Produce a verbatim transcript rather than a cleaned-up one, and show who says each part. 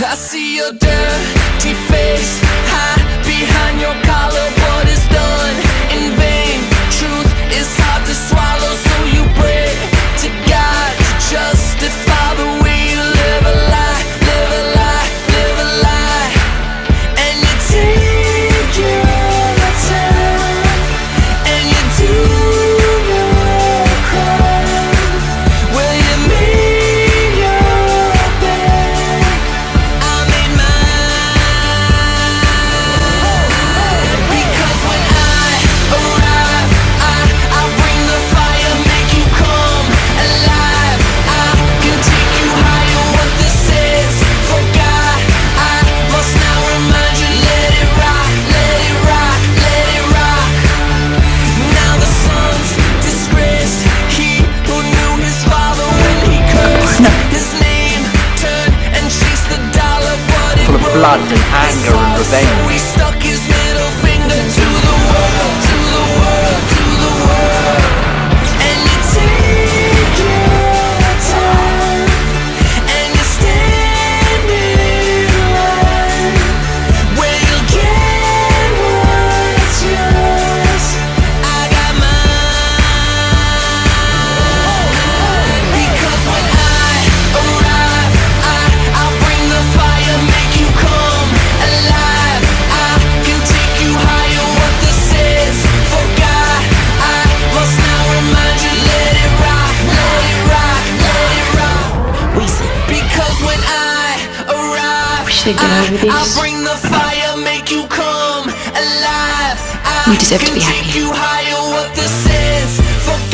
Speaker 1: I see your dirty face, hide behind your collar. What is done in vain? Truth is hard to swallow, so you pray to God to justify the way you live a lie, live a lie, live a lie. And you take your time, and you do your crime. Will you make your bed? I made mine. Because when I arrive, I, I bring the fire, make you come alive. I can take you higher, what this is. Forgot, I must now remind you. Let it rock, let it rock, let it rock. Now the son's disgraced, he who knew his father when he cursed. His name turned and chased the dollar, but it
Speaker 2: Full of
Speaker 1: broke
Speaker 2: blood and
Speaker 1: his
Speaker 2: anger and
Speaker 1: heart.
Speaker 2: revenge.
Speaker 1: So he stuck his middle finger to the world, to the world, to the world. And you take your time, and you stand in line, where you'll get what's yours. I got mine. Because when I arrive, I, I'll bring the fire, make you come alive. I can take you higher, what this is. Forgot, I must now remind you. Let it rock, let it rock, let it rock. We say, because when I arrive,
Speaker 3: should get over
Speaker 1: I, I'll
Speaker 3: this.
Speaker 1: bring the fire, make you come alive. I
Speaker 3: You deserve to
Speaker 1: can
Speaker 3: be
Speaker 1: take
Speaker 3: happy.
Speaker 1: you higher, what this is. Forgot,